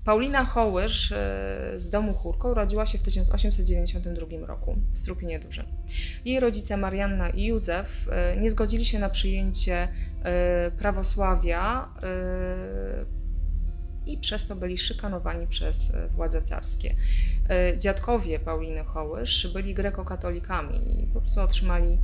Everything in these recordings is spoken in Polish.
Paulina Hołysz z domu Chórko urodziła się w 1892 roku w Strupinie Dużym. Jej rodzice Marianna i Józef nie zgodzili się na przyjęcie prawosławia i przez to byli szykanowani przez władze carskie. Dziadkowie Pauliny Hołysz byli grekokatolikami i po prostu otrzymali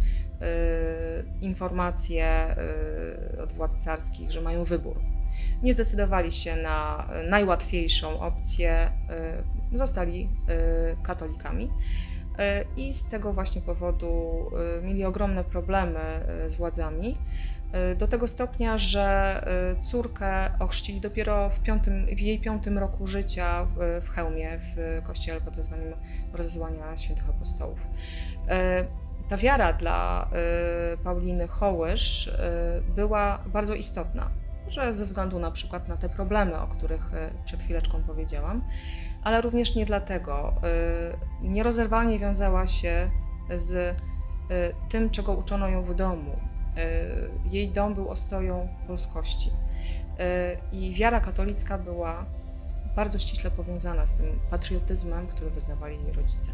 informacje od władz carskich, że mają wybór. Nie zdecydowali się na najłatwiejszą opcję, zostali katolikami i z tego właśnie powodu mieli ogromne problemy z władzami, do tego stopnia, że córkę ochrzcili dopiero w jej 5. roku życia w Chełmie, w kościele pod wezwaniem Rozesłania Świętych Apostołów. Ta wiara dla Pauliny Hołysz była bardzo istotna, może ze względu na przykład na te problemy, o których przed chwileczką powiedziałam, ale również nie dlatego. Nierozerwalnie wiązała się z tym, czego uczono ją w domu. Jej dom był ostoją polskości i wiara katolicka była bardzo ściśle powiązana z tym patriotyzmem, który wyznawali jej rodzice.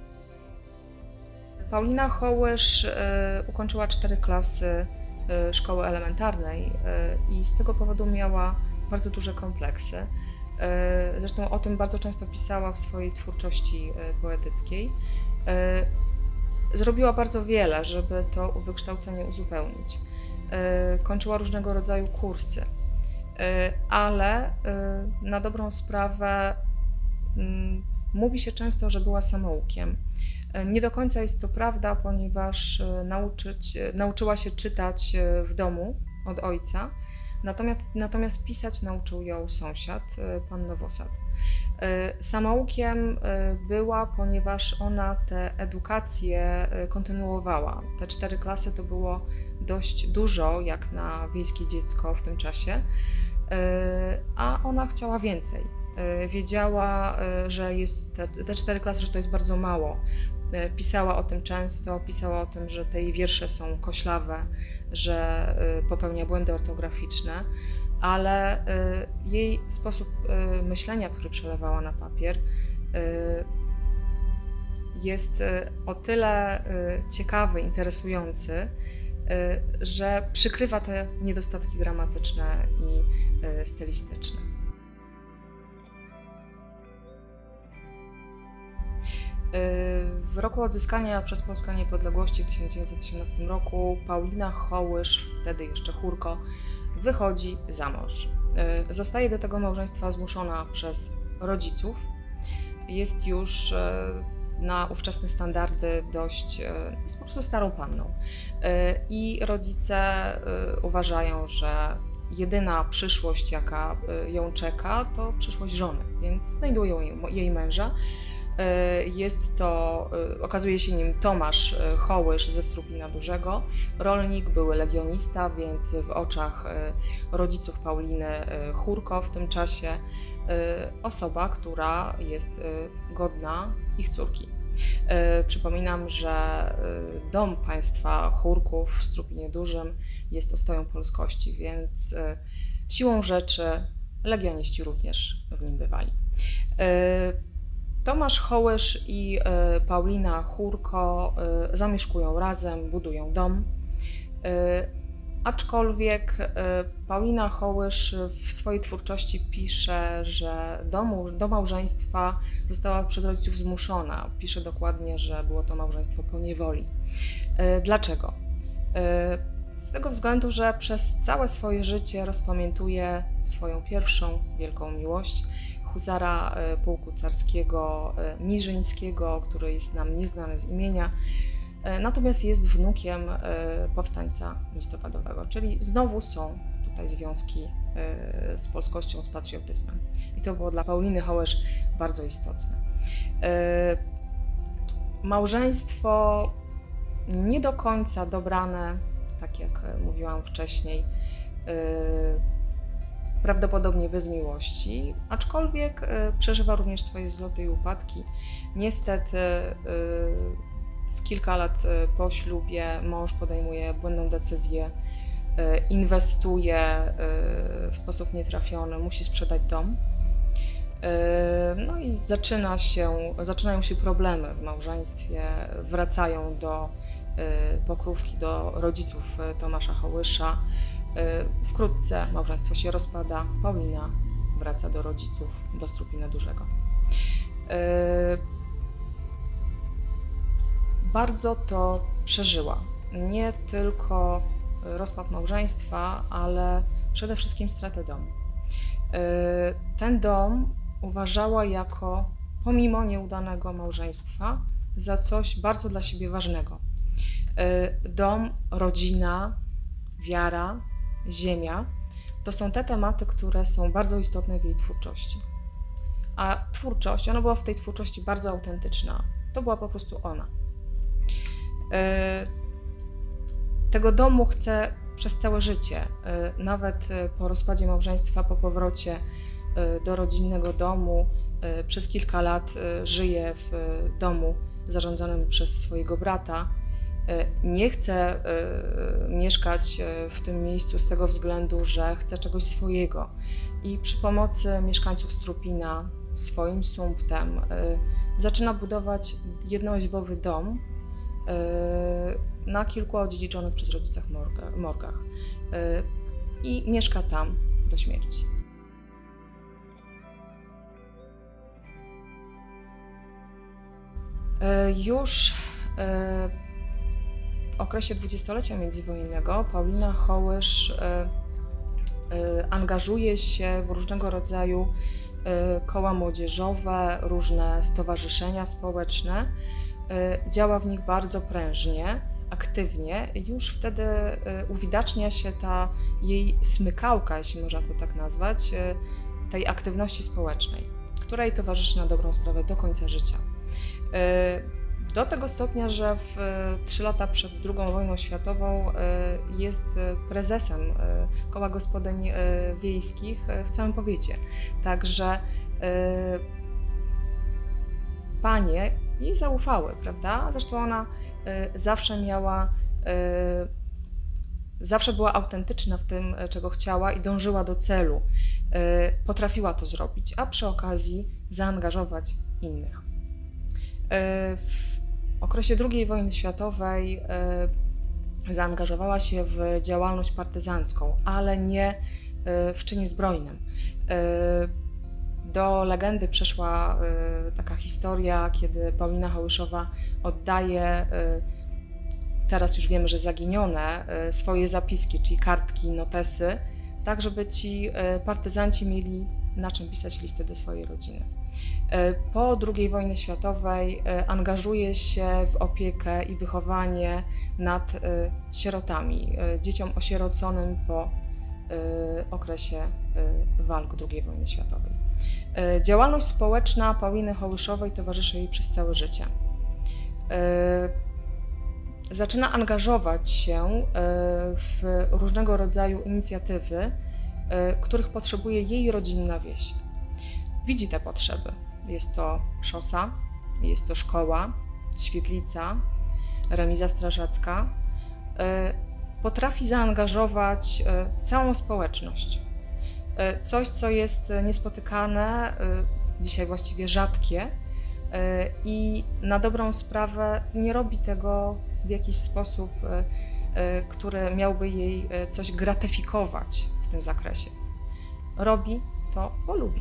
Paulina Hołysz ukończyła 4 klasy szkoły elementarnej i z tego powodu miała bardzo duże kompleksy. Zresztą o tym bardzo często pisała w swojej twórczości poetyckiej. Zrobiła bardzo wiele, żeby to wykształcenie uzupełnić. Kończyła różnego rodzaju kursy, ale na dobrą sprawę mówi się często, że była samoukiem. Nie do końca jest to prawda, ponieważ nauczyła się czytać w domu od ojca, natomiast pisać nauczył ją sąsiad, pan Nowosad. Samoukiem była, ponieważ ona tę edukację kontynuowała. Te 4 klasy to było dość dużo, jak na wiejskie dziecko w tym czasie, a ona chciała więcej. Wiedziała, że te 4 klasy, że to jest bardzo mało. Pisała o tym często, pisała o tym, że te jej wiersze są koślawe, że popełnia błędy ortograficzne, ale jej sposób myślenia, który przelewała na papier, jest o tyle ciekawy, interesujący, że przykrywa te niedostatki gramatyczne i stylistyczne. W roku odzyskania przez Polskę niepodległości w 1918 roku Paulina Hołysz, wtedy jeszcze Chórko, wychodzi za mąż. Zostaje do tego małżeństwa zmuszona przez rodziców. Jest już na ówczesne standardy jest po prostu starą panną. I rodzice uważają, że jedyna przyszłość, jaka ją czeka, to przyszłość żony, więc znajdują jej męża. Okazuje się nim Tomasz Hołysz ze Strupina Dużego, rolnik, były legionista, więc w oczach rodziców Pauliny Chórko w tym czasie osoba, która jest godna ich córki. Przypominam, że dom państwa Chórków w Strupinie Dużym jest ostoją polskości, więc siłą rzeczy legioniści również w nim bywali. Tomasz Hołysz i Paulina Chórko zamieszkują razem, budują dom, aczkolwiek Paulina Hołysz w swojej twórczości pisze, że do małżeństwa została przez rodziców zmuszona. Pisze dokładnie, że było to małżeństwo po niewoli. Dlaczego? Z tego względu, że przez całe swoje życie rozpamiętuje swoją pierwszą wielką miłość, huzara pułku carskiego Mirzyńskiego, który jest nam nieznany z imienia, natomiast jest wnukiem powstańca listopadowego, czyli znowu są tutaj związki z polskością, z patriotyzmem. I to było dla Pauliny Hołysz bardzo istotne. Małżeństwo nie do końca dobrane, tak jak mówiłam wcześniej, prawdopodobnie bez miłości, aczkolwiek przeżywa również swoje zloty i upadki. Niestety kilka lat po ślubie mąż podejmuje błędną decyzję, inwestuje w sposób nietrafiony, musi sprzedać dom. No i zaczynają się problemy w małżeństwie, wracają do Pokrówki, do rodziców Tomasza Hołysza. Wkrótce małżeństwo się rozpada, Paulina wraca do rodziców, do Strupina Dużego. Bardzo to przeżyła. Nie tylko rozpad małżeństwa, ale przede wszystkim stratę domu. Ten dom uważała jako, pomimo nieudanego małżeństwa, za coś bardzo dla siebie ważnego. Dom, rodzina, wiara, ziemia to są te tematy, które są bardzo istotne w jej twórczości. A twórczość, ona była w tej twórczości bardzo autentyczna. To była po prostu ona. Tego domu chce przez całe życie. Nawet po rozpadzie małżeństwa, po powrocie do rodzinnego domu, przez kilka lat żyje w domu zarządzanym przez swojego brata. Nie chce mieszkać w tym miejscu z tego względu, że chce czegoś swojego. I przy pomocy mieszkańców Strupina swoim sumptem zaczyna budować jednoizbowy dom na kilku odziedziczonych przez rodziców morgach i mieszka tam do śmierci. Już w okresie dwudziestolecia międzywojennego Paulina Hołysz angażuje się w różnego rodzaju koła młodzieżowe, różne stowarzyszenia społeczne. Działa w nich bardzo prężnie, aktywnie. Już wtedy uwidacznia się ta jej smykałka, jeśli można to tak nazwać, tej aktywności społecznej, której towarzyszy na dobrą sprawę do końca życia. Do tego stopnia, że 3 lata przed II wojną światową jest prezesem Koła Gospodyń Wiejskich w całym powiecie. Także panie jej zaufały, prawda? Zresztą ona zawsze była autentyczna w tym, czego chciała i dążyła do celu. Potrafiła to zrobić, a przy okazji zaangażować innych. W okresie II wojny światowej zaangażowała się w działalność partyzancką, ale nie w czynie zbrojnym. Do legendy przeszła taka historia, kiedy Paulina Hołyszowa oddaje, teraz już wiemy, że zaginione, swoje zapiski, czyli kartki, notesy, tak żeby ci partyzanci mieli na czym pisać listy do swojej rodziny. Po II wojnie światowej angażuje się w opiekę i wychowanie nad sierotami, dzieciom osieroconym po okresie walk II wojny światowej. Działalność społeczna Pauliny Hołyszowej towarzyszy jej przez całe życie. Zaczyna angażować się w różnego rodzaju inicjatywy, których potrzebuje jej rodzinna wieś. Widzi te potrzeby. Jest to szosa, jest to szkoła, świetlica, remiza strażacka. Potrafi zaangażować całą społeczność. Coś, co jest niespotykane, dzisiaj właściwie rzadkie i na dobrą sprawę nie robi tego w jakiś sposób, który miałby jej coś gratyfikować w tym zakresie. Robi to, bo lubi.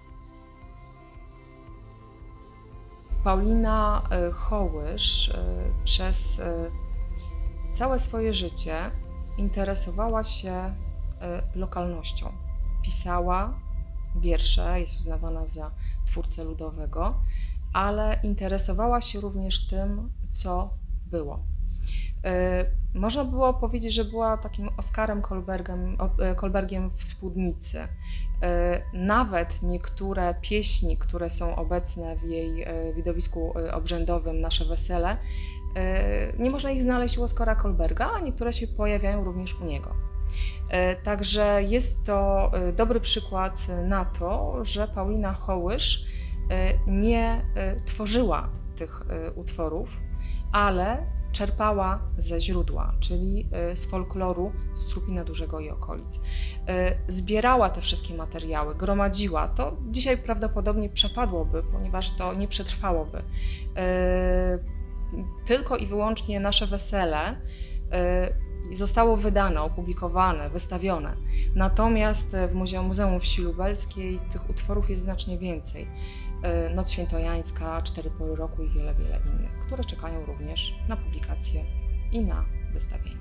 Paulina Hołysz przez całe swoje życie interesowała się lokalnością. Pisała wiersze, jest uznawana za twórcę ludowego, ale interesowała się również tym, co było. Można było powiedzieć, że była takim Oskarem Kolbergiem w spódnicy. Nawet niektóre pieśni, które są obecne w jej widowisku obrzędowym Nasze Wesele, nie można ich znaleźć u Oskara Kolberga, a niektóre się pojawiają również u niego. Także jest to dobry przykład na to, że Paulina Hołysz nie tworzyła tych utworów, ale czerpała ze źródła, czyli z folkloru Strupina Dużego i okolic. Zbierała te wszystkie materiały, gromadziła. To dzisiaj prawdopodobnie przepadłoby, ponieważ to nie przetrwałoby. Tylko i wyłącznie nasze wesele zostało wydane, opublikowane, wystawione. Natomiast w Muzeum Wsi Lubelskiej tych utworów jest znacznie więcej. Noc Świętojańska, 4 pory roku i wiele, wiele innych, które czekają również na publikację i na wystawienie.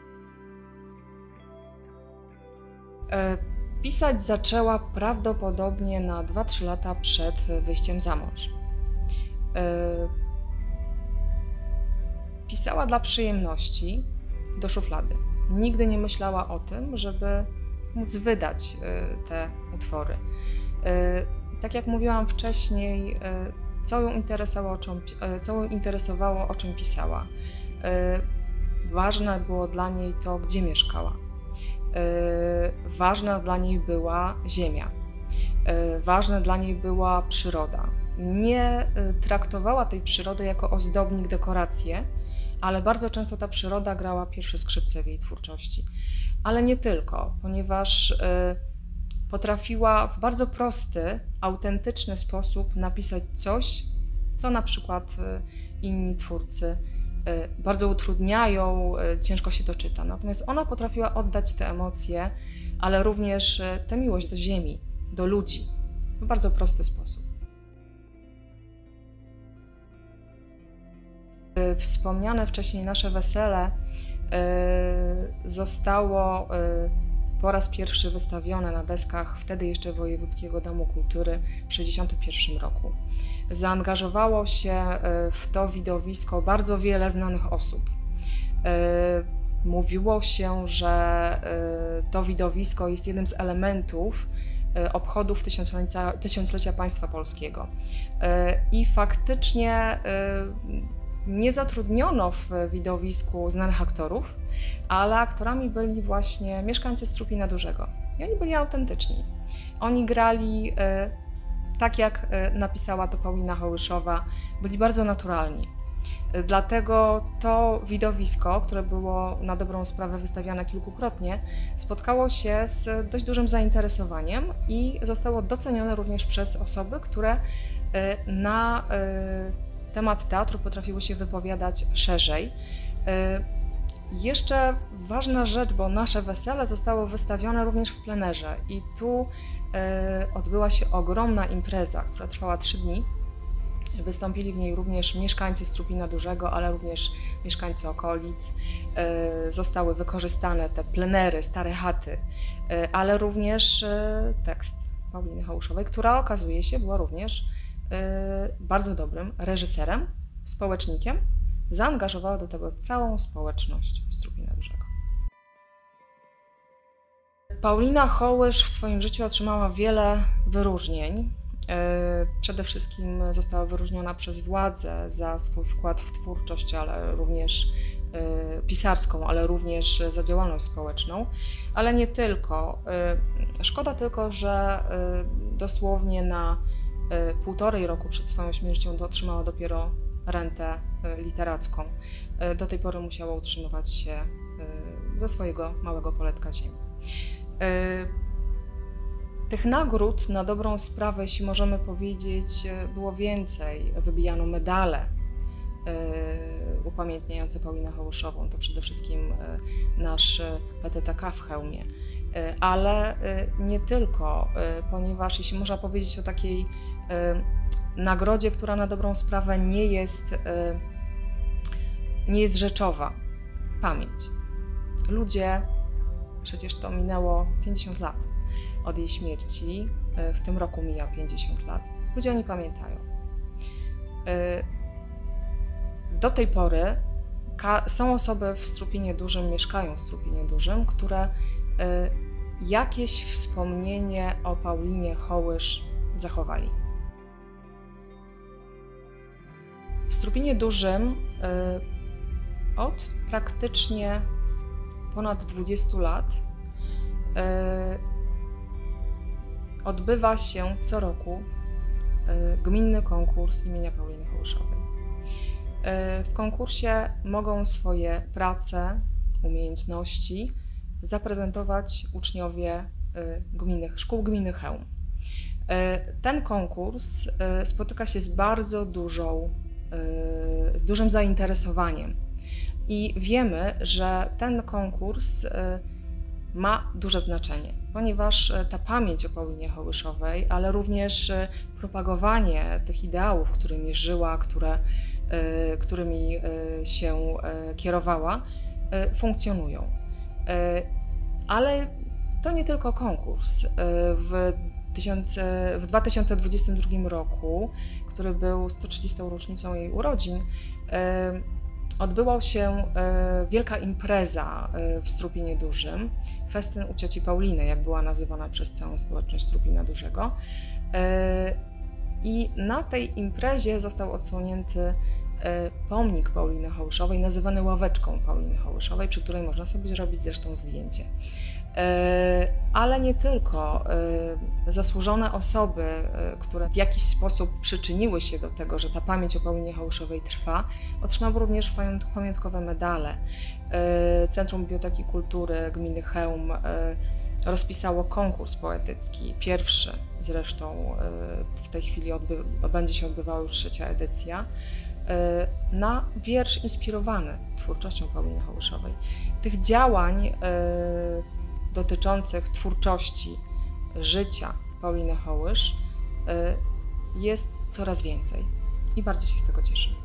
Pisać zaczęła prawdopodobnie na 2-3 lata przed wyjściem za mąż. Pisała dla przyjemności, do szuflady. Nigdy nie myślała o tym, żeby móc wydać te utwory. Tak jak mówiłam wcześniej, co ją interesowało, o czym pisała. Ważne było dla niej to, gdzie mieszkała. Ważna dla niej była ziemia. Ważna dla niej była przyroda. Nie traktowała tej przyrody jako ozdobnik, dekorację, ale bardzo często ta przyroda grała pierwsze skrzypce w jej twórczości. Ale nie tylko, ponieważ potrafiła w bardzo prosty, autentyczny sposób napisać coś, co na przykład inni twórcy bardzo utrudniają, ciężko się to czyta. Natomiast ona potrafiła oddać te emocje, ale również tę miłość do ziemi, do ludzi w bardzo prosty sposób. Wspomniane wcześniej nasze wesele zostało po raz pierwszy wystawione na deskach wtedy jeszcze Wojewódzkiego Domu Kultury w 1961 roku. Zaangażowało się w to widowisko bardzo wiele znanych osób. Mówiło się, że to widowisko jest jednym z elementów obchodów tysiąclecia państwa polskiego. I faktycznie nie zatrudniono w widowisku znanych aktorów, ale aktorami byli właśnie mieszkańcy Strupina Dużego. I oni byli autentyczni. Oni grali tak, jak napisała to Paulina Hołyszowa, byli bardzo naturalni. Dlatego to widowisko, które było na dobrą sprawę wystawiane kilkukrotnie, spotkało się z dość dużym zainteresowaniem i zostało docenione również przez osoby, które na temat teatru potrafiły się wypowiadać szerzej. Jeszcze ważna rzecz, bo nasze wesele zostało wystawione również w plenerze i tu odbyła się ogromna impreza, która trwała 3 dni. Wystąpili w niej również mieszkańcy Strupina Dużego, ale również mieszkańcy okolic. Zostały wykorzystane te plenery, stare chaty, ale również tekst Pauliny Hołyszowej, która okazuje się była również bardzo dobrym reżyserem, społecznikiem. Zaangażowała do tego całą społeczność Strupina Dużego. Paulina Hołysz w swoim życiu otrzymała wiele wyróżnień. Przede wszystkim została wyróżniona przez władzę za swój wkład w twórczość, ale również pisarską, ale również za działalność społeczną, ale nie tylko. Szkoda tylko, że dosłownie na 1,5 roku przed swoją śmiercią otrzymała dopiero rentę literacką. Do tej pory musiała utrzymywać się ze swojego małego poletka ziemi. Tych nagród na dobrą sprawę, jeśli możemy powiedzieć, było więcej. Wybijano medale upamiętniające Paulinę Hołyszową, to przede wszystkim nasz PTTK w hełmie. Ale nie tylko, ponieważ jeśli można powiedzieć o takiej nagrodzie, która na dobrą sprawę nie jest rzeczowa, pamięć. Ludzie, przecież to minęło 50 lat od jej śmierci, w tym roku mija 50 lat. Ludzie o niej pamiętają. Do tej pory są osoby w Strupinie Dużym, mieszkają w Strupinie Dużym, które jakieś wspomnienie o Paulinie Hołysz zachowali. W Strupinie Dużym od praktycznie ponad 20 lat odbywa się co roku gminny konkurs imienia Pauliny Hołyszowej. W konkursie mogą swoje prace, umiejętności zaprezentować uczniowie szkół gminy Chełm. Ten konkurs spotyka się z z dużym zainteresowaniem i wiemy, że ten konkurs ma duże znaczenie, ponieważ ta pamięć o Paulinie Hołyszowej, ale również propagowanie tych ideałów, którymi żyła, którymi się kierowała, funkcjonują. Ale to nie tylko konkurs. W 2022 roku, który był 130. rocznicą jej urodzin, odbyła się wielka impreza w Strupinie Dużym, festyn u cioci Pauliny, jak była nazywana przez całą społeczność Strupina Dużego. I na tej imprezie został odsłonięty pomnik Pauliny Hołyszowej, nazywany ławeczką Pauliny Hołyszowej, przy której można sobie zrobić zresztą zdjęcie. Ale nie tylko. Zasłużone osoby, które w jakiś sposób przyczyniły się do tego, że ta pamięć o Paulinie Hołyszowej trwa, otrzymały również pamiątkowe medale. Centrum Biblioteki Kultury Gminy Chełm rozpisało konkurs poetycki, pierwszy zresztą, w tej chwili będzie się odbywała już 3. edycja, na wiersz inspirowany twórczością Pauliny Hołyszowej. Tych działań dotyczących twórczości, życia Pauliny Hołysz jest coraz więcej i bardzo się z tego cieszę.